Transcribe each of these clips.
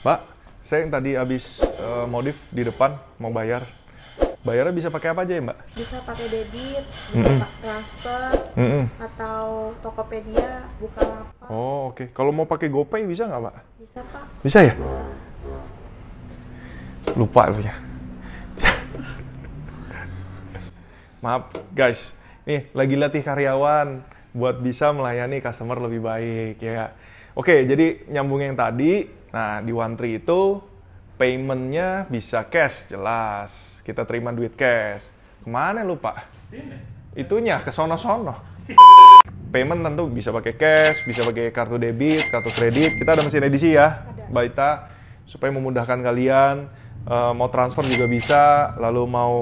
Mbak, saya yang tadi habis modif di depan mau bayar. Bayarnya bisa pakai apa aja ya, Mbak? Bisa pakai debit, bisa transfer, atau Tokopedia, Bukalapak. Oh, oke. Kalau mau pakai GoPay bisa nggak, Mbak? Bisa, Pak. Bisa ya? Bisa. Lupa ya. Maaf, guys. Nih, lagi latih karyawan buat bisa melayani customer lebih baik, ya. Oke, jadi nyambung yang tadi. Nah, di OneTree itu payment-nya bisa cash, jelas. Kita terima duit cash. Kemana lu, Pak? Sini. Itunya, ke sono-sono. Payment tentu bisa pakai cash, bisa pakai kartu debit, kartu kredit. Kita ada mesin edisi ya, Mbak Ita, supaya memudahkan kalian. Mau transfer juga bisa, lalu mau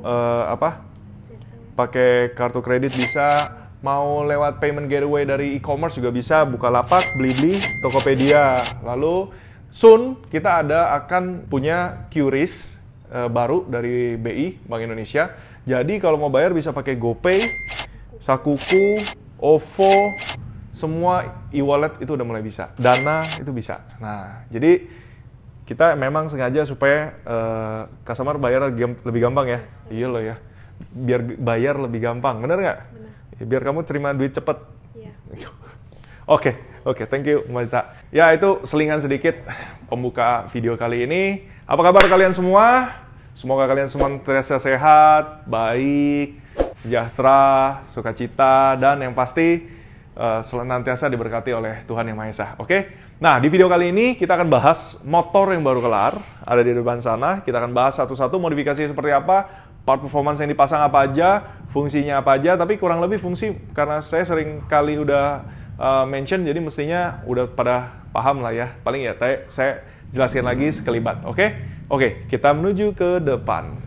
pakai kartu kredit bisa, mau lewat payment gateway dari e-commerce juga bisa, Bukalapak, Blibli, Tokopedia. Lalu soon kita akan punya QRIS baru dari BI, Bank Indonesia. Jadi kalau mau bayar bisa pakai GoPay, Sakuku, OVO, semua e-wallet itu udah mulai bisa. Dana itu bisa. Nah, jadi kita memang sengaja supaya customer bayar lebih gampang ya. Iya loh ya. Biar bayar lebih gampang, bener nggak? Ya, biar kamu terima duit cepet. Iya. Oke, thank you Mbak Dita. Ya, itu selingan sedikit pembuka video kali ini. Apa kabar kalian semua? Semoga kalian senantiasa sehat, baik, sejahtera, sukacita, dan yang pasti senantiasa diberkati oleh Tuhan Yang Maha Esa. Oke? Nah, di video kali ini kita akan bahas motor yang baru kelar, ada di depan sana. Kita akan bahas satu-satu modifikasi seperti apa, part performance yang dipasang apa aja, fungsinya apa aja, tapi kurang lebih fungsi, karena saya sering kali udah mention, jadi mestinya udah pada paham lah ya. Paling ya, saya jelaskan lagi sekelibat, oke? Oke, kita menuju ke depan.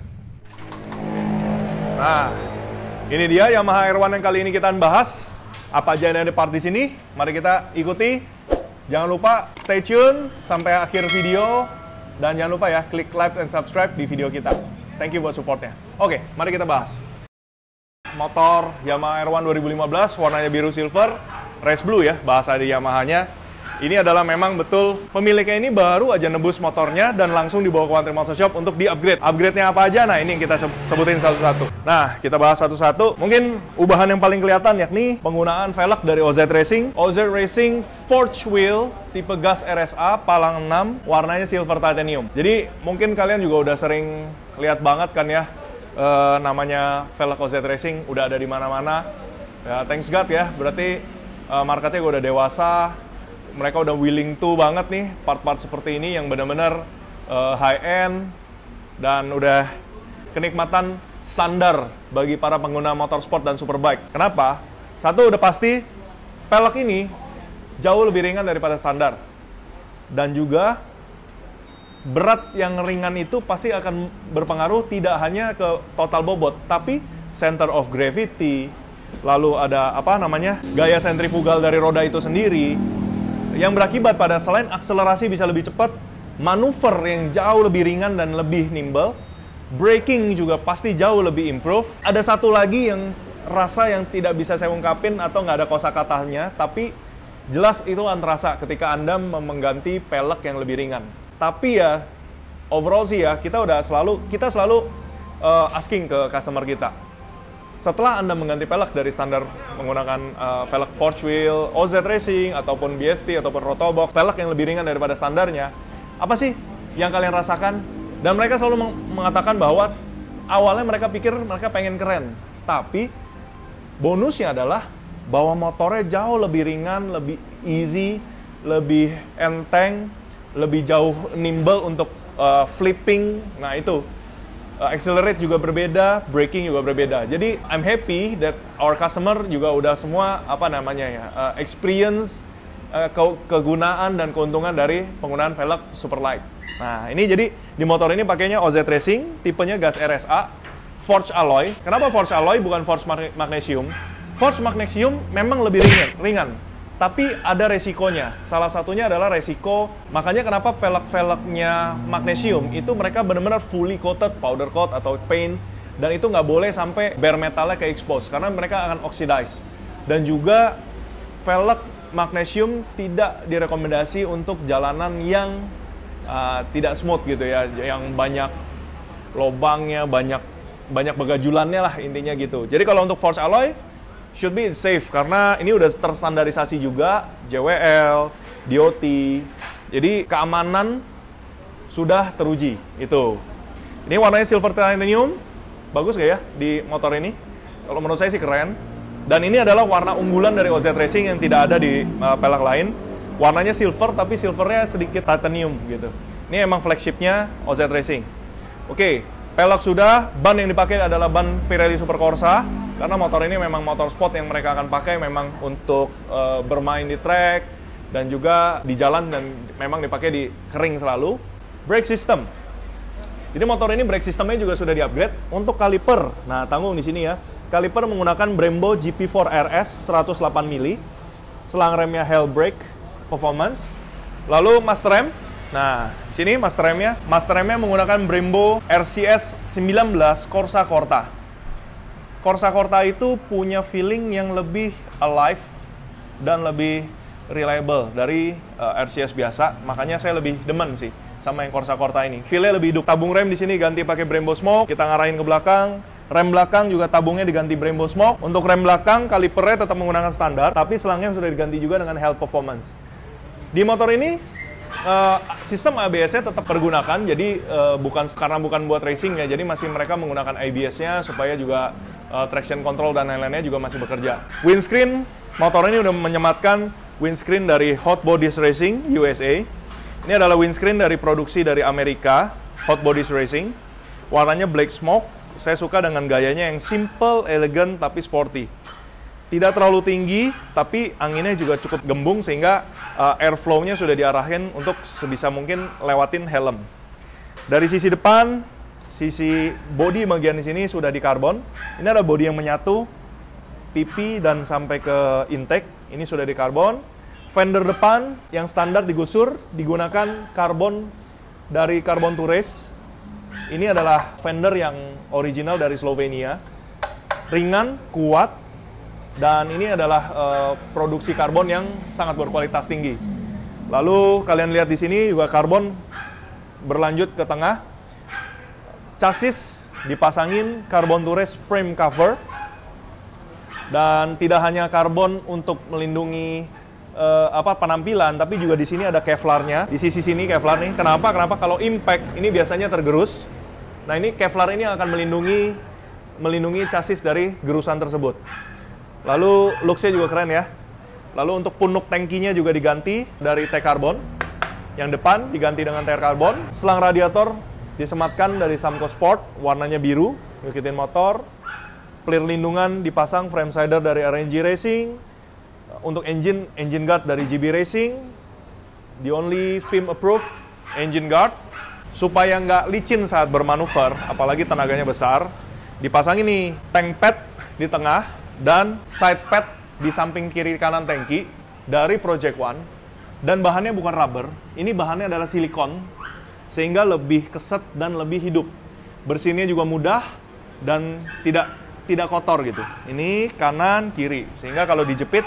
Nah, ini dia Yamaha R1 yang kali ini kita akan bahas. Apa aja yang ada di part di sini, mari kita ikuti. Jangan lupa stay tune sampai akhir video, dan jangan lupa ya, klik like dan subscribe di video kita. Thank you buat supportnya. Oke, mari kita bahas. Motor Yamaha R1 2015, warnanya biru silver, race blue ya, bahasa di Yamahanya. Ini adalah memang betul pemiliknya ini baru aja nebus motornya dan langsung dibawa ke OneTree Motor Shop untuk di-upgrade. Upgrade-nya apa aja? Nah, ini yang kita sebutin satu-satu. Nah, kita bahas satu-satu. Mungkin ubahan yang paling kelihatan yakni penggunaan velg dari OZ Racing. OZ Racing Forge Wheel tipe gas RSA palang 6, warnanya silver titanium. Jadi, mungkin kalian juga udah sering lihat banget kan ya, namanya velg OZ Racing udah ada di mana-mana. Ya, thanks God ya, berarti marketnya udah dewasa. Mereka udah willing to banget nih part-part seperti ini yang benar-benar high end dan udah kenikmatan standar bagi para pengguna motorsport dan superbike. Kenapa? Satu udah pasti pelek ini jauh lebih ringan daripada standar, dan juga berat yang ringan itu pasti akan berpengaruh tidak hanya ke total bobot, tapi center of gravity, lalu ada gaya sentrifugal dari roda itu sendiri, yang berakibat pada selain akselerasi bisa lebih cepat, manuver yang jauh lebih ringan dan lebih nimble, braking juga pasti jauh lebih improve. Ada satu lagi yang rasa yang tidak bisa saya ungkapin atau nggak ada kosakatanya, tapi jelas itu akan terasa ketika Anda mengganti pelek yang lebih ringan. Tapi ya, overall sih ya, kita selalu asking ke customer kita. Setelah Anda mengganti pelek dari standar menggunakan velg Forge Wheel, OZ Racing, ataupun BST, ataupun Rotobox, pelek yang lebih ringan daripada standarnya, apa sih yang kalian rasakan? Dan mereka selalu mengatakan bahwa awalnya mereka pikir mereka pengen keren, tapi bonusnya adalah bahwa motornya jauh lebih ringan, lebih easy, lebih enteng, lebih jauh nimble untuk flipping. Nah itu, accelerate juga berbeda, braking juga berbeda. Jadi I'm happy that our customer juga udah semua experience kegunaan dan keuntungan dari penggunaan velg Superlight. Nah, ini jadi di motor ini pakainya OZ Racing, tipenya gas RSA, Forged Alloy. Kenapa Forged Alloy bukan Forged Magnesium? Forged Magnesium memang lebih ringan. Tapi ada resikonya. Salah satunya adalah resiko, makanya kenapa velg-velgnya magnesium itu mereka benar-benar fully coated, powder coat atau paint, dan itu nggak boleh sampai bare metalnya ke expose karena mereka akan oxidize. Dan juga velg magnesium tidak direkomendasi untuk jalanan yang tidak smooth gitu ya, yang banyak lobangnya, banyak begajulannya lah intinya gitu. Jadi kalau untuk forged alloy should be safe karena ini udah terstandarisasi juga JWL, DOT. Jadi keamanan sudah teruji itu. Ini warnanya silver titanium, bagus gak ya di motor ini? Kalau menurut saya sih keren. Dan ini adalah warna unggulan dari OZ Racing yang tidak ada di pelek lain. Warnanya silver, tapi silvernya sedikit titanium gitu. Ini emang flagshipnya OZ Racing. Oke, pelek sudah. Ban yang dipakai adalah ban Pirelli Super Corsa. Karena motor ini memang motor sport yang mereka akan pakai memang untuk bermain di track dan juga di jalan, dan memang dipakai di kering selalu. Brake system. Jadi motor ini brake systemnya juga sudah di-upgrade. Untuk kaliper, nah tanggung di sini ya. Kaliper menggunakan Brembo GP4 RS 108 mili. Selang remnya Hellbrake Performance. Lalu master rem. Nah, di sini master remnya. Master remnya menggunakan Brembo RCS 19 Corsa Corta. Corsa Corta itu punya feeling yang lebih alive dan lebih reliable dari RCS biasa. Makanya saya lebih demen sih sama yang Corsa Corta ini. Feel-nya lebih hidup. Tabung rem di sini ganti pakai Brembo Smoke. Kita ngarahin ke belakang. Rem belakang juga tabungnya diganti Brembo Smoke. Untuk rem belakang, kalipernya tetap menggunakan standar, tapi selangnya sudah diganti juga dengan Health Performance. Di motor ini, sistem ABS-nya tetap pergunakan, jadi bukan buat racing ya, jadi masih mereka menggunakan ABS-nya supaya juga traction control dan lain-lainnya juga masih bekerja. Windscreen, motor ini udah menyematkan windscreen dari Hot Bodies Racing USA. Ini adalah windscreen dari produksi dari Amerika, Hot Bodies Racing. Warnanya black smoke. Saya suka dengan gayanya yang simple, elegan, tapi sporty. Tidak terlalu tinggi, tapi anginnya juga cukup gembung sehingga airflow-nya sudah diarahin untuk sebisa mungkin lewatin helm. Dari sisi depan, sisi bodi bagian di sini sudah di karbon. Ini ada bodi yang menyatu, pipi dan sampai ke intake. Ini sudah di karbon. Fender depan yang standar digusur, digunakan karbon dari Carbon to Race. Ini adalah fender yang original dari Slovenia. Ringan, kuat, dan ini adalah produksi karbon yang sangat berkualitas tinggi. Lalu kalian lihat di sini juga karbon berlanjut ke tengah. Chassis dipasangin Carbon to Race frame cover. Dan tidak hanya karbon untuk melindungi penampilan, tapi juga di sini ada Kevlarnya. Di sisi sini Kevlar nih. Kenapa? Kalau impact ini biasanya tergerus. Nah, ini Kevlar ini akan melindungi chassis dari gerusan tersebut. Lalu looks-nya juga keren ya. Lalu untuk punuk tangkinya juga diganti dari T-Carbon. Yang depan diganti dengan T-Carbon. Selang radiator disematkan dari Samco Sport, warnanya biru, ngikutin motor. Pelir lindungan dipasang frame sider dari RNG Racing. Untuk engine guard dari GB Racing. The only FIM approved engine guard. Supaya nggak licin saat bermanuver, apalagi tenaganya besar, dipasang ini tank pad di tengah dan side pad di samping kiri kanan tangki dari Project One. Dan bahannya bukan rubber, ini bahannya adalah silikon, sehingga lebih keset dan lebih hidup. Bersihnya juga mudah dan tidak kotor gitu. Ini kanan kiri, sehingga kalau dijepit,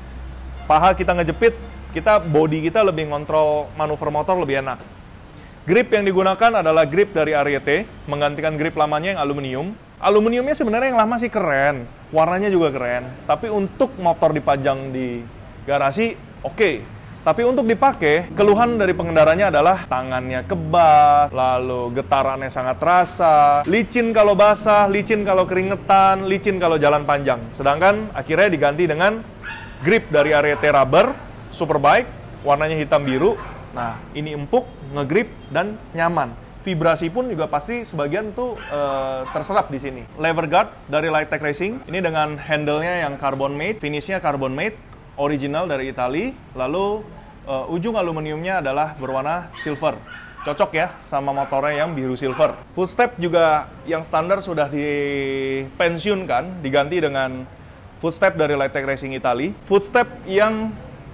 paha kita ngejepit, body kita lebih ngontrol manuver motor lebih enak. Grip yang digunakan adalah grip dari Ariete, menggantikan grip lamanya yang aluminium. Aluminiumnya sebenarnya yang lama sih keren, warnanya juga keren. Tapi untuk motor dipajang di garasi, oke. Tapi untuk dipakai, keluhan dari pengendaranya adalah tangannya kebas, lalu getarannya sangat terasa, licin kalau basah, licin kalau keringetan, licin kalau jalan panjang. Sedangkan akhirnya diganti dengan grip dari Ariete Rubber Superbike, warnanya hitam biru. Nah, ini empuk, ngegrip, dan nyaman. Vibrasi pun juga pasti sebagian tuh terserap di sini. Lever guard dari Lightech Racing. Ini dengan handle-nya yang carbon made, finishnya carbon made, original dari Italia. Lalu ujung aluminiumnya adalah berwarna silver. Cocok ya sama motornya yang biru silver. Footstep juga yang standar sudah dipensiunkan, diganti dengan footstep dari Lightech Racing Italia. Footstep yang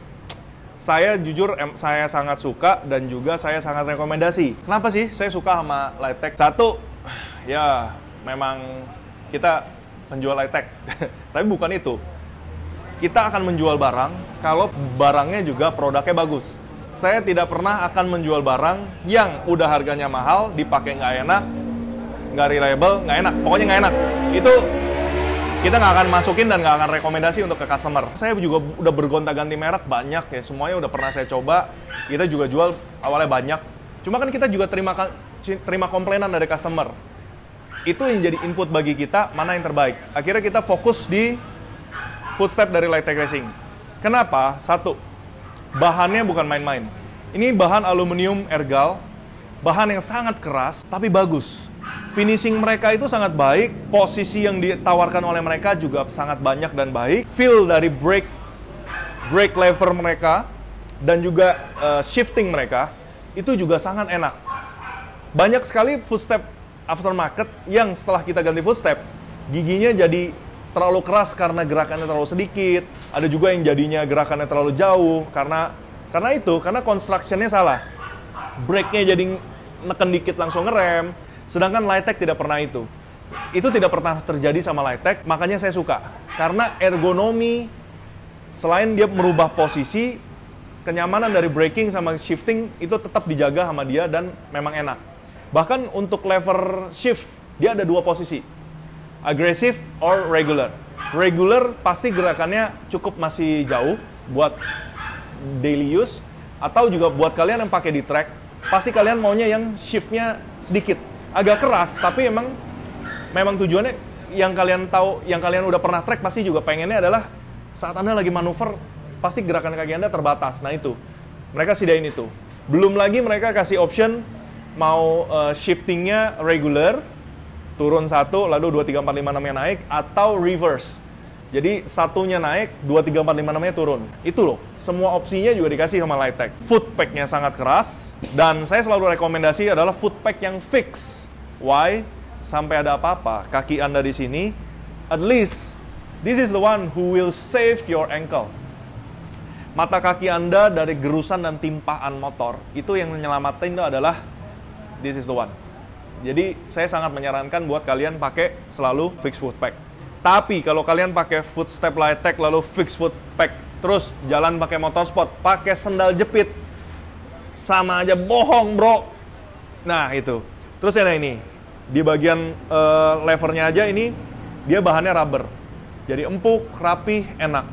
saya jujur, saya sangat suka dan juga saya sangat rekomendasi. Kenapa sih saya suka sama Lightech? Satu, ya memang kita penjual Lightech. Tapi bukan itu. Kita akan menjual barang kalau barangnya juga produknya bagus. saya tidak pernah akan menjual barang yang udah harganya mahal, dipakai nggak enak, nggak reliable, nggak enak. Pokoknya nggak enak. Itu kita nggak akan masukin dan nggak akan rekomendasi untuk ke customer. Saya juga udah bergonta-ganti merek banyak ya, semuanya udah pernah saya coba. Kita juga jual awalnya banyak. Cuma kan kita juga terima komplainan dari customer. Itu yang jadi input bagi kita, mana yang terbaik. Akhirnya kita fokus di footstep dari Lightech Racing. Kenapa? Satu, bahannya bukan main-main. Ini bahan aluminium ergal, bahan yang sangat keras, tapi bagus. Finishing mereka itu sangat baik, posisi yang ditawarkan oleh mereka juga sangat banyak dan baik. Feel dari brake lever mereka, dan juga shifting mereka, itu juga sangat enak. Banyak sekali footstep aftermarket yang setelah kita ganti footstep, giginya jadi terlalu keras karena gerakannya terlalu sedikit. Ada juga yang jadinya gerakannya terlalu jauh, karena construction-nya salah. Brake-nya jadi neken dikit langsung ngerem. Sedangkan Lightech tidak pernah itu. Itu tidak pernah terjadi sama Lightech, makanya saya suka. Karena ergonomi, selain dia merubah posisi, kenyamanan dari braking sama shifting itu tetap dijaga sama dia dan memang enak. Bahkan untuk lever shift, dia ada dua posisi. Aggressive or regular. Regular pasti gerakannya cukup masih jauh buat daily use, atau juga buat kalian yang pakai di track, pasti kalian maunya yang shiftnya sedikit. Agak keras, tapi memang tujuannya yang kalian tahu, yang kalian udah pernah track pasti juga pengennya adalah saat Anda lagi manuver, pasti gerakan kaki Anda terbatas. Nah itu, mereka sediain itu. Belum lagi mereka kasih option mau shiftingnya regular, turun 1, lalu 2, 3, 4, 5, 6-nya naik, atau reverse. Jadi satunya naik, 2, 3, 4, 5, 6-nya turun. Itu loh, semua opsinya juga dikasih sama Lightech. Footpack-nya sangat keras, dan saya selalu rekomendasi adalah footpack yang fix. Why? Sampai ada apa-apa, kaki Anda di sini, at least this is the one who will save your ankle. Mata kaki Anda dari gerusan dan timpaan motor, itu yang menyelamatin itu adalah this is the one. Jadi saya sangat menyarankan buat kalian pakai selalu fix footpack. Tapi kalau kalian pakai footstep Lightech lalu fix footpack, terus jalan pakai motorsport, pakai sendal jepit, sama aja bohong bro. Nah itu. Terus ada ini, di bagian levernya aja ini, dia bahannya rubber. Jadi empuk, rapi, enak.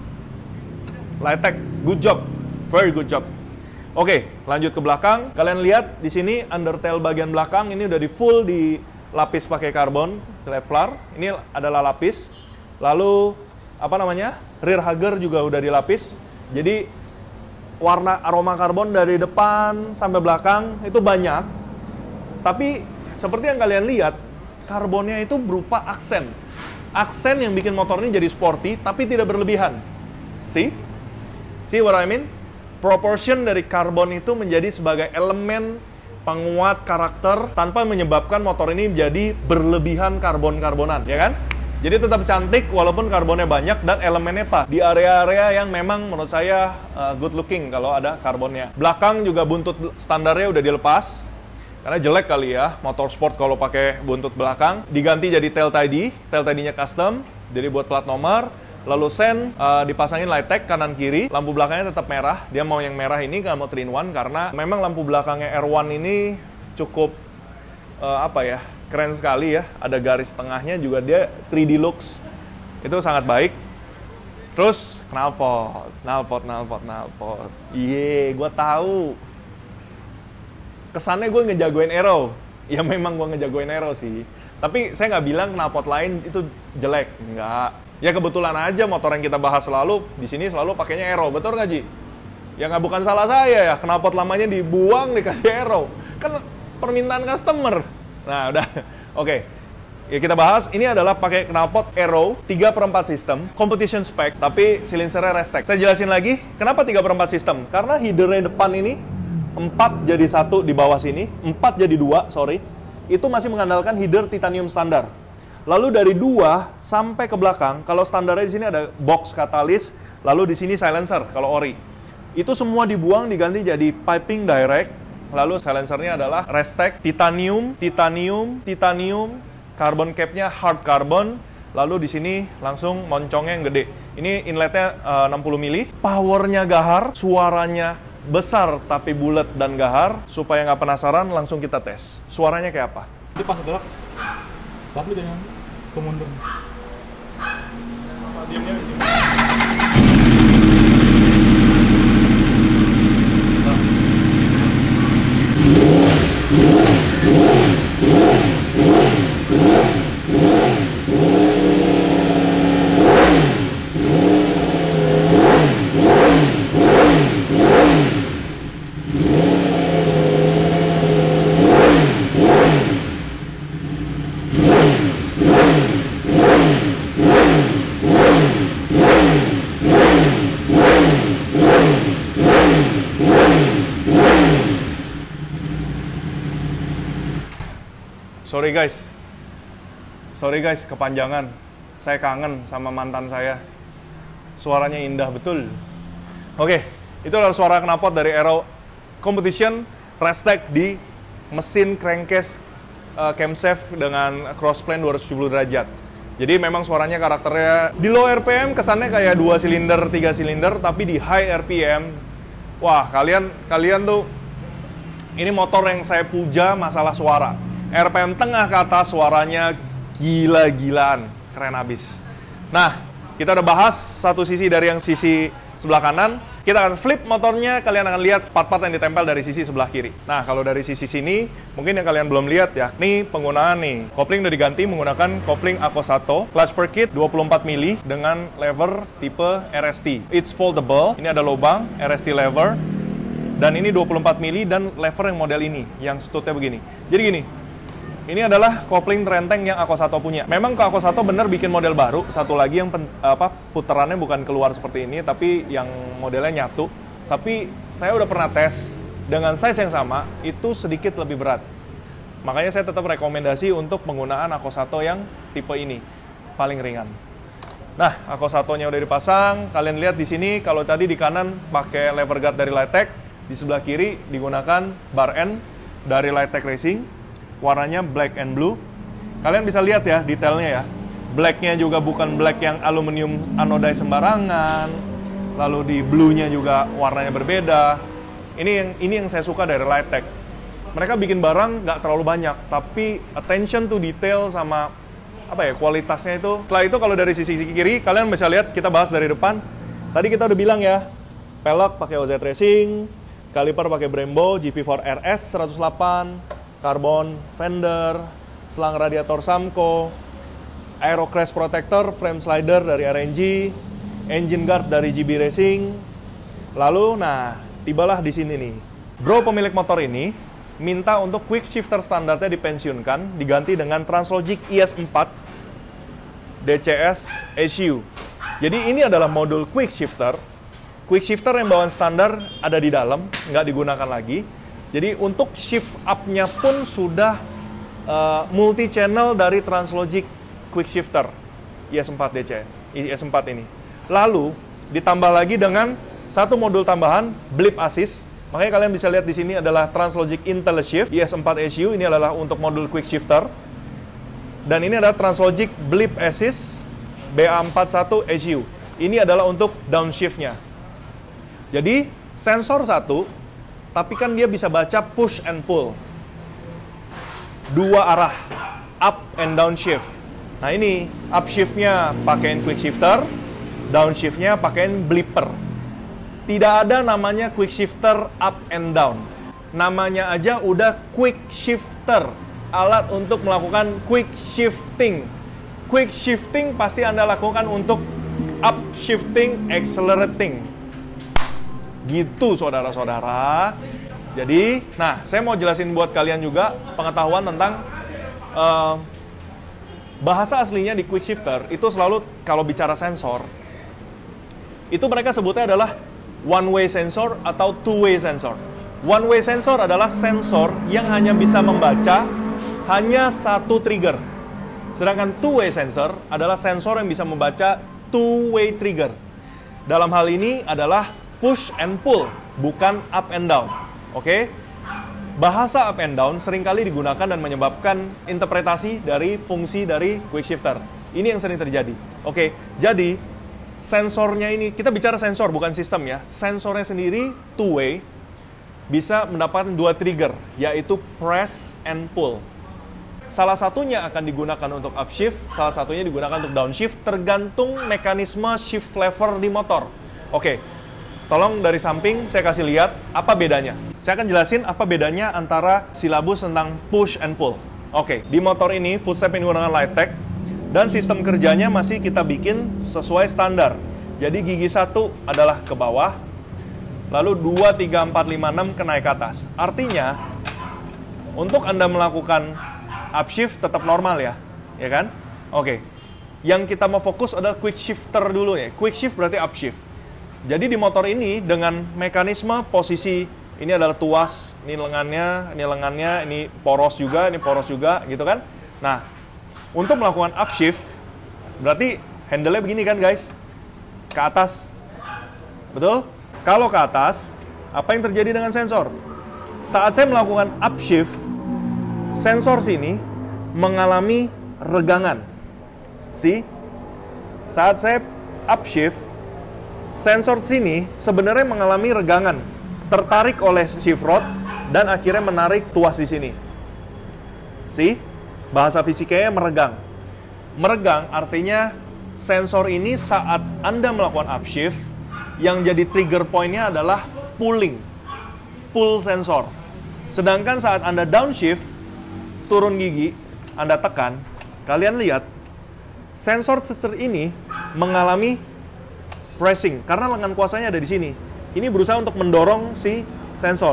Lightech, good job. Very good job. Oke, lanjut ke belakang. Kalian lihat di sini undertail bagian belakang ini udah di full dilapis pakai karbon Kevlar. Ini adalah lapis. Lalu apa namanya? Rear hugger juga udah dilapis. Jadi warna aroma karbon dari depan sampai belakang itu banyak. Tapi seperti yang kalian lihat, karbonnya itu berupa aksen. Aksen yang bikin motor ini jadi sporty tapi tidak berlebihan. See what I mean? Proportion dari karbon itu menjadi sebagai elemen penguat karakter tanpa menyebabkan motor ini menjadi berlebihan karbon-karbonan, ya kan? Jadi tetap cantik walaupun karbonnya banyak dan elemennya pas di area-area yang memang menurut saya good looking kalau ada karbonnya. Belakang juga buntut standarnya udah dilepas karena jelek kali ya motorsport kalau pakai buntut belakang. Diganti jadi tail tidy-nya custom, jadi buat plat nomor. Lalu sen dipasangin Lightech kanan kiri, lampu belakangnya tetap merah. Dia mau yang merah ini, nggak mau 3-in-1 karena memang lampu belakangnya R1 ini cukup keren sekali ya. Ada garis tengahnya juga, dia 3D looks. Itu sangat baik. Terus knalpot. Gue tahu. Kesannya gue ngejagoin Aero. Ya memang gue ngejagoin Aero sih. Tapi saya nggak bilang knalpot lain itu jelek. Nggak. Ya kebetulan aja motor yang kita bahas selalu, di sini selalu pakainya Aero. Betul nggak, Ji? Ya nggak, bukan salah saya ya. Knalpot lamanya dibuang, dikasih Aero. Kan permintaan customer. Nah, udah. Oke. Ya kita bahas, ini adalah pakai knalpot Aero 3/4 sistem, competition spec, tapi silinsernya Restec. Saya jelasin lagi, kenapa 3/4 sistem? Karena headernya depan ini 4 jadi 1 di bawah sini, 4 jadi 2, sorry. Itu masih mengandalkan header titanium standar. Lalu dari 2 sampai ke belakang, kalau standarnya di sini ada box katalis, lalu di sini silencer kalau ori. Itu semua dibuang, diganti jadi piping direct. Lalu silencernya adalah Restec, titanium, carbon capnya hard carbon. Lalu di sini langsung moncongnya yang gede. Ini inletnya 60 mili. Powernya gahar, suaranya besar tapi bulat dan gahar. Supaya nggak penasaran, langsung kita tes. Suaranya kayak apa? Itu pas gerak, tapi dengan kemundur. Sorry guys, kepanjangan. Saya kangen sama mantan saya. Suaranya indah betul. Oke, itu adalah suara knalpot dari Aero Competition Restec di mesin crankcase camshaft dengan crossplane 270 derajat. Jadi memang suaranya karakternya di low RPM kesannya kayak 2 silinder, 3 silinder, tapi di high RPM, wah kalian tuh, ini motor yang saya puja masalah suara. RPM tengah ke atas suaranya gila-gilaan, keren abis. Nah, kita udah bahas satu sisi dari yang sisi sebelah kanan. Kita akan flip motornya, kalian akan lihat part-part yang ditempel dari sisi sebelah kiri. Nah, kalau dari sisi sini, mungkin yang kalian belum lihat ya, nih penggunaan nih. Kopling udah diganti menggunakan kopling Akosato, clutch per kit 24 mili dengan lever tipe RST. It's foldable, ini ada lubang, RST lever, dan ini 24 mili dan lever yang model ini, yang stutnya begini. Jadi gini, ini adalah kopling terenteng yang Akosato punya. Memang ke Akosato bener bikin model baru. Satu lagi yang putarannya bukan keluar seperti ini, tapi yang modelnya nyatu. Tapi saya udah pernah tes dengan size yang sama, itu sedikit lebih berat. Makanya saya tetap rekomendasi untuk penggunaan Akosato yang tipe ini, paling ringan. Nah, Akosatonya udah dipasang. Kalian lihat di sini, kalau tadi di kanan pakai lever guard dari Litec, di sebelah kiri digunakan bar end dari Litec Racing. Warnanya black and blue. Kalian bisa lihat ya detailnya ya. Blacknya juga bukan black yang aluminium anodai sembarangan. Lalu di blue-nya juga warnanya berbeda. Ini yang saya suka dari Litec. Mereka bikin barang nggak terlalu banyak, tapi attention to detail sama kualitasnya itu. Setelah itu kalau dari sisi kiri, kalian bisa lihat, kita bahas dari depan. Tadi kita udah bilang ya, pelek pakai OZ Racing, kaliper pakai Brembo GP4 RS 108, karbon fender, selang radiator Samco, aero crash protector, frame slider dari RNG, engine guard dari GB Racing. Lalu, nah, tibalah di sini nih. Bro pemilik motor ini minta untuk quick shifter standarnya dipensiunkan, diganti dengan Translogic IS4 DCS SU. Jadi ini adalah modul quick shifter. Quick shifter yang bawaan standar ada di dalam, nggak digunakan lagi. Jadi untuk shift up-nya pun sudah multi channel dari Translogic quick shifter IS4 DC, IS4 ini. Lalu ditambah lagi dengan satu modul tambahan blip assist. Makanya kalian bisa lihat di sini adalah Translogic IntelliShift IS4 SU, ini adalah untuk modul quick shifter. Dan ini adalah Translogic blip assist BA41 SU. Ini adalah untuk downshift-nya. Jadi sensor satu, tapi kan dia bisa baca push and pull. Dua arah, up and down shift. Nah ini, up shift-nya pakein quick shifter, down shift-nya pakein blipper. Tidak ada namanya quick shifter up and down. Namanya aja udah quick shifter, alat untuk melakukan quick shifting. Quick shifting pasti Anda lakukan untuk up shifting, accelerating. Gitu saudara-saudara. Jadi, nah saya mau jelasin buat kalian juga pengetahuan tentang bahasa aslinya di quick shifter. Itu selalu kalau bicara sensor, itu mereka sebutnya adalah one way sensor atau two way sensor. One way sensor adalah sensor yang hanya bisa membaca hanya satu trigger. Sedangkan two way sensor adalah sensor yang bisa membaca two way trigger. Dalam hal ini adalah push and pull, bukan up and down. Oke? Bahasa up and down seringkali digunakan dan menyebabkan interpretasi dari fungsi dari quick shifter. Ini yang sering terjadi. Oke, jadi sensornya ini, kita bicara sensor bukan sistem ya. Sensornya sendiri two-way, bisa mendapatkan 2 trigger, yaitu press and pull. Salah satunya akan digunakan untuk upshift, salah satunya digunakan untuk downshift, tergantung mekanisme shift lever di motor. Oke, tolong dari samping saya kasih lihat apa bedanya. Saya akan jelasin apa bedanya antara silabus tentang push and pull. Oke, di motor ini footstep ini menggunakan Lightech, dan sistem kerjanya masih kita bikin sesuai standar. Jadi gigi 1 adalah ke bawah, lalu 2, 3, 4, 5, 6 ke naik ke atas. Artinya, untuk Anda melakukan upshift tetap normal ya kan? Oke. Yang kita mau fokus adalah quick shifter dulu ya. Quick shift berarti upshift. Jadi di motor ini dengan mekanisme posisi ini adalah tuas, ini lengannya, ini poros juga gitu kan. Nah, untuk melakukan upshift berarti handle-nya begini kan guys? Ke atas. Betul? Kalau ke atas, apa yang terjadi dengan sensor? Saat saya melakukan upshift, sensor sini mengalami regangan. Saat saya upshift, sensor sini sebenarnya mengalami regangan, tertarik oleh shift rod dan akhirnya menarik tuas di sini. Bahasa fisikanya meregang. Meregang artinya sensor ini saat Anda melakukan upshift, yang jadi trigger point-nya adalah pulling, pull sensor. Sedangkan saat Anda downshift, turun gigi, Anda tekan, kalian lihat, sensor ini mengalami pressing, karena lengan kuasanya ada di sini. Ini berusaha untuk mendorong si sensor.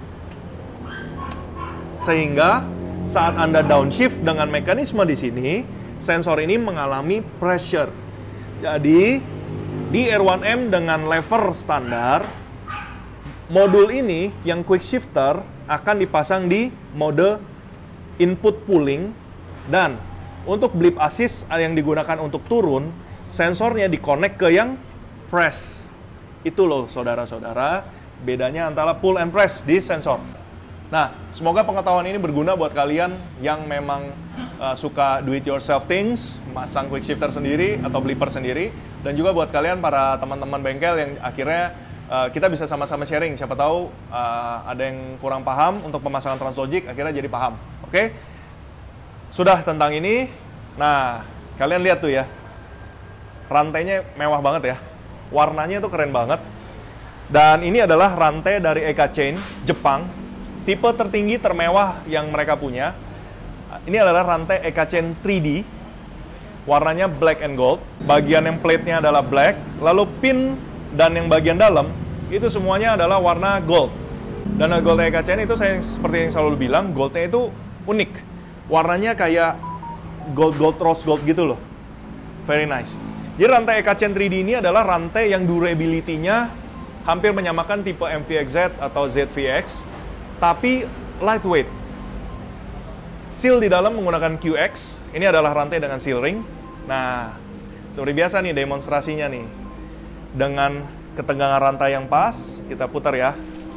Sehingga, saat Anda downshift dengan mekanisme di sini, sensor ini mengalami pressure. Jadi, di R1M dengan lever standar, modul ini yang quick shifter akan dipasang di mode input pulling, dan untuk blip assist yang digunakan untuk turun, sensornya di-connect ke yang press. Itu loh saudara-saudara, bedanya antara pull and press di sensor. Nah, semoga pengetahuan ini berguna buat kalian yang memang suka do it yourself things, masang quick shifter sendiri atau blipper sendiri, dan juga buat kalian para teman-teman bengkel yang akhirnya kita bisa sama-sama sharing. Siapa tahu ada yang kurang paham untuk pemasangan Translogic, akhirnya jadi paham. Oke? Sudah tentang ini. Nah, kalian lihat tuh ya. Rantainya mewah banget ya. Warnanya tuh keren banget. Dan ini adalah rantai dari Eka Chain, Jepang. Tipe tertinggi termewah yang mereka punya. Ini adalah rantai Eka Chain 3D. Warnanya black and gold. Bagian yang plate-nya adalah black. Lalu pin dan yang bagian dalam, itu semuanya adalah warna gold. Dan gold Eka Chain itu saya seperti yang selalu bilang, goldnya itu unik. Warnanya kayak gold rose gold gitu loh. Very nice. Jadi rantai Eka Chain 3D ini adalah rantai yang durability-nya hampir menyamakan tipe MVXZ atau ZVX, tapi lightweight. Seal di dalam menggunakan QX. Ini adalah rantai dengan seal ring. Nah, seperti biasa nih demonstrasinya nih. Dengan ketegangan rantai yang pas, kita putar ya.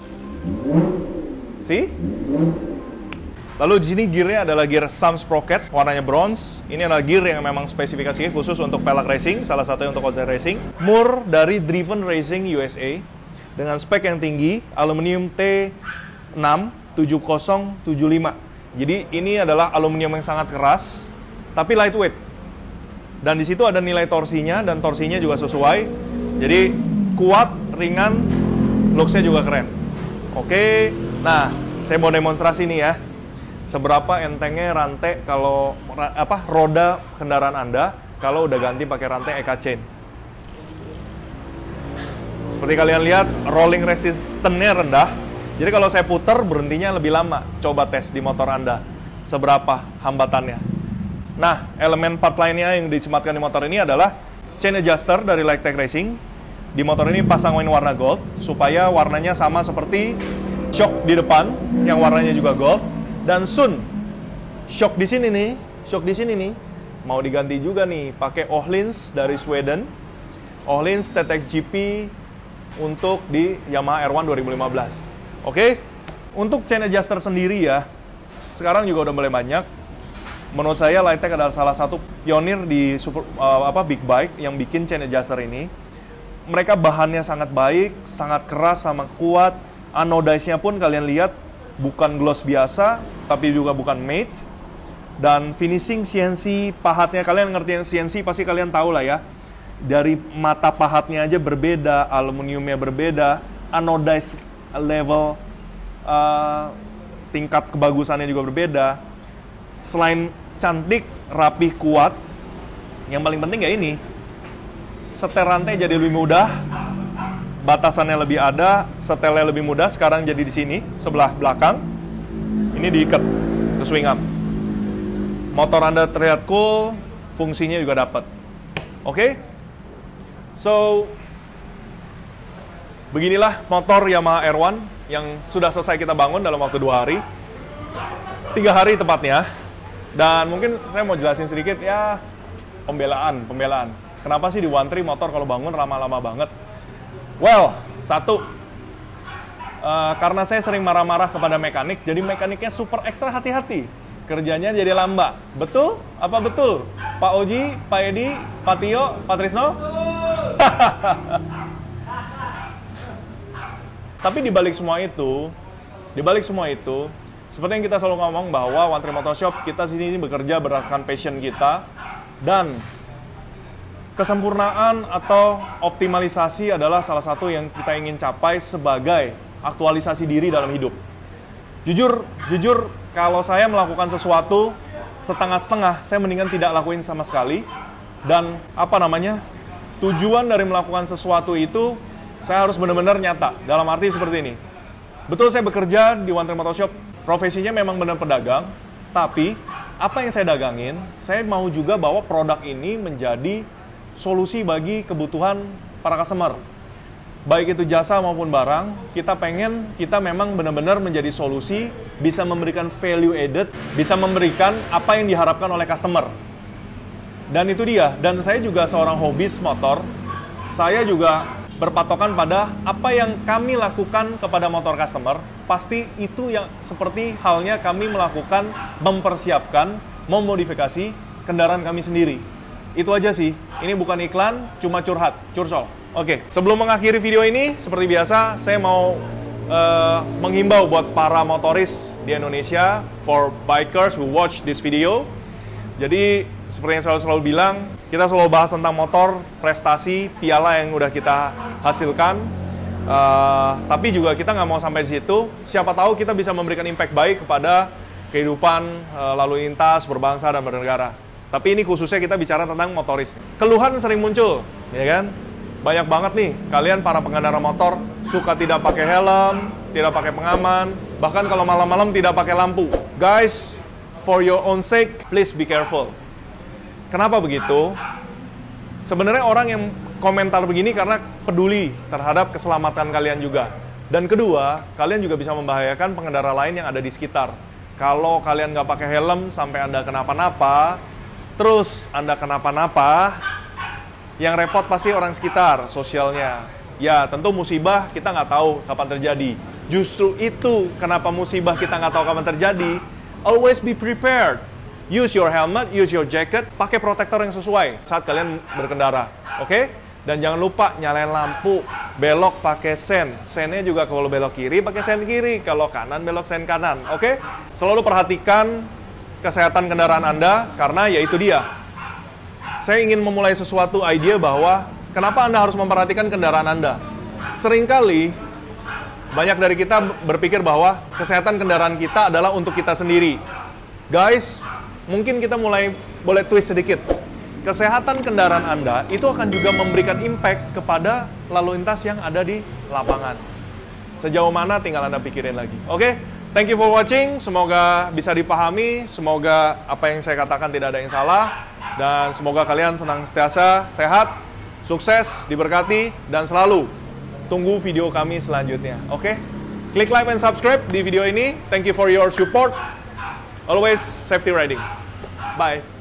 Lalu di sini gearnya adalah gear Sam Sprocket, warnanya bronze. Ini adalah gear yang memang spesifikasinya khusus untuk pelak racing, salah satunya untuk konser racing. Mur dari Driven Racing USA dengan spek yang tinggi, aluminium T6 7075. Jadi ini adalah aluminium yang sangat keras, tapi lightweight. Dan di situ ada nilai torsinya, dan torsinya juga sesuai. Jadi kuat, ringan, looks-nya juga keren. Oke, nah saya mau demonstrasi nih ya. Seberapa entengnya rantai kalau roda kendaraan Anda kalau udah ganti pakai rantai Eka Chain. Seperti kalian lihat, rolling resistance-nya rendah. Jadi kalau saya putar, berhentinya lebih lama. Coba tes di motor Anda, seberapa hambatannya. Nah, elemen part lainnya yang disematkan di motor ini adalah chain adjuster dari Lightech Racing. Di motor ini pasangin warna gold, supaya warnanya sama seperti shock di depan, yang warnanya juga gold. Dan soon, shock di sini nih, mau diganti juga nih, pakai Öhlins dari Sweden. Öhlins TTX GP untuk di Yamaha R1 2015. Oke, untuk chain adjuster sendiri ya, sekarang juga udah mulai banyak. Menurut saya Lightech adalah salah satu pionir di big bike yang bikin chain adjuster ini. Mereka bahannya sangat baik, sangat keras sama kuat. Anodize-nya pun kalian lihat bukan gloss biasa, tapi juga bukan matte. Dan finishing CNC pahatnya, kalian ngerti yang CNC pasti kalian tahu lah ya. Dari mata pahatnya aja berbeda, aluminiumnya berbeda, anodize level tingkat kebagusannya juga berbeda. Selain cantik, rapih, kuat, yang paling penting ya ini, setel rantai jadi lebih mudah, batasannya lebih ada, setelnya lebih mudah. Sekarang jadi di sini sebelah belakang, ini diikat ke swing arm. Motor Anda terlihat cool, fungsinya juga dapat. Oke? So, beginilah motor Yamaha R1 yang sudah selesai kita bangun dalam waktu 2 hari. 3 hari tepatnya. Dan mungkin saya mau jelasin sedikit ya, pembelaan. Kenapa sih di One Tree motor kalau bangun lama-lama banget? Well, satu, karena saya sering marah-marah kepada mekanik, jadi mekaniknya super ekstra hati-hati. Kerjanya jadi lambat. Betul? Apa betul? Pak Oji, Pak Edi, Pak Tio, Pak Trisno? Tapi dibalik semua itu, seperti yang kita selalu ngomong bahwa One Tree Motor Shop, kita sini bekerja berdasarkan passion kita, dan kesempurnaan atau optimalisasi adalah salah satu yang kita ingin capai sebagai aktualisasi diri dalam hidup. Jujur, kalau saya melakukan sesuatu setengah-setengah, saya mendingan tidak lakuin sama sekali. Dan tujuan dari melakukan sesuatu itu, saya harus benar-benar nyata. Dalam arti seperti ini. Betul, saya bekerja di One Tree Motor Shop, profesinya memang benar pedagang, tapi apa yang saya dagangin, saya mau juga bawa produk ini menjadi solusi bagi kebutuhan para customer. Baik itu jasa maupun barang, kita memang benar-benar menjadi solusi, bisa memberikan value added, bisa memberikan apa yang diharapkan oleh customer. Dan itu dia, dan saya juga seorang hobis motor, saya juga berpatokan pada apa yang kami lakukan kepada motor customer, pasti itu yang seperti halnya kami melakukan, mempersiapkan, memodifikasi kendaraan kami sendiri. Itu aja sih, ini bukan iklan, cuma curcol. Oke, sebelum mengakhiri video ini, seperti biasa, saya mau menghimbau buat para motoris di Indonesia, for bikers who watch this video. Jadi, seperti yang selalu bilang, kita selalu bahas tentang motor, prestasi, piala yang udah kita hasilkan. Tapi juga kita nggak mau sampai di situ. Siapa tahu kita bisa memberikan impact baik kepada kehidupan lalu lintas, berbangsa, dan bernegara. Tapi ini khususnya kita bicara tentang motoris. Keluhan sering muncul, ya kan? Banyak banget nih, kalian para pengendara motor suka tidak pakai helm, tidak pakai pengaman, bahkan kalau malam-malam tidak pakai lampu. Guys, for your own sake, please be careful. Kenapa begitu? Sebenarnya orang yang komentar begini karena peduli terhadap keselamatan kalian juga. Dan kedua, kalian juga bisa membahayakan pengendara lain yang ada di sekitar. Kalau kalian nggak pakai helm sampai Anda kenapa-napa, terus Anda kenapa-napa, yang repot pasti orang sekitar, sosialnya. Ya, tentu musibah kita nggak tahu kapan terjadi. Justru itu kenapa musibah kita nggak tahu kapan terjadi. Always be prepared. Use your helmet, use your jacket, pakai protektor yang sesuai saat kalian berkendara. Oke? Dan jangan lupa nyalain lampu, belok pakai sen. Sennya juga kalau belok kiri pakai sen kiri, kalau kanan belok sen kanan. Oke? Selalu perhatikan kesehatan kendaraan Anda, karena ya itu dia. Saya ingin memulai sesuatu ide bahwa kenapa Anda harus memperhatikan kendaraan Anda. Seringkali banyak dari kita berpikir bahwa kesehatan kendaraan kita adalah untuk kita sendiri. Guys, mungkin kita boleh twist sedikit. Kesehatan kendaraan Anda itu akan juga memberikan impact kepada lalu lintas yang ada di lapangan. Sejauh mana tinggal Anda pikirin lagi. Oke? Thank you for watching. Semoga bisa dipahami. Semoga apa yang saya katakan tidak ada yang salah. Dan semoga kalian senang setiasa, sehat, sukses, diberkati, dan selalu tunggu video kami selanjutnya. Oke? Klik like and subscribe di video ini. Thank you for your support. Always safety riding. Bye.